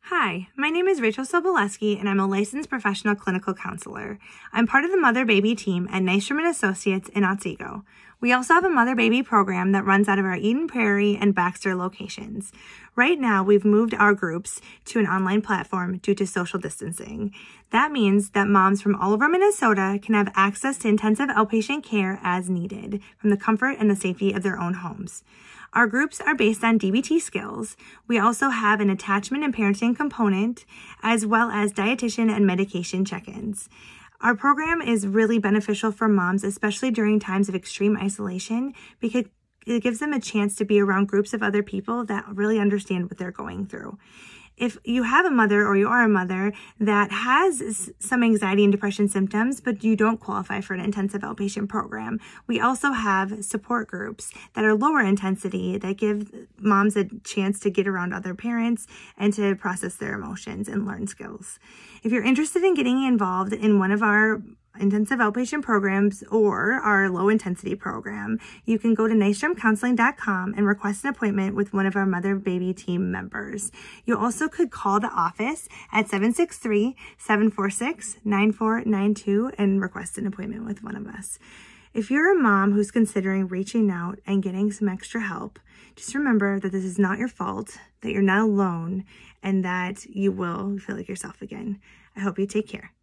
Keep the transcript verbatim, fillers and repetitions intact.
Hi, my name is Rachel Soboleski, and I'm a licensed professional clinical counselor. I'm part of the mother-baby team at Nystrom and Associates in Otsego. We also have a mother-baby program that runs out of our Eden Prairie and Baxter locations. Right now, we've moved our groups to an online platform due to social distancing. That means that moms from all over Minnesota can have access to intensive outpatient care as needed from the comfort and the safety of their own homes. Our groups are based on D B T skills. We also have an attachment and parenting component, as well as dietitian and medication check-ins. Our program is really beneficial for moms, especially during times of extreme isolation, because it gives them a chance to be around groups of other people that really understand what they're going through. If you have a mother or you are a mother that has some anxiety and depression symptoms, but you don't qualify for an intensive outpatient program, we also have support groups that are lower intensity that give moms a chance to get around other parents and to process their emotions and learn skills. If you're interested in getting involved in one of our intensive outpatient programs or our low intensity program, you can go to nystrom counseling dot com and request an appointment with one of our mother baby team members. You also could call the office at seven six three, seven four six, nine four nine two and request an appointment with one of us. If you're a mom who's considering reaching out and getting some extra help, just remember that this is not your fault, that you're not alone, and that you will feel like yourself again. I hope you take care.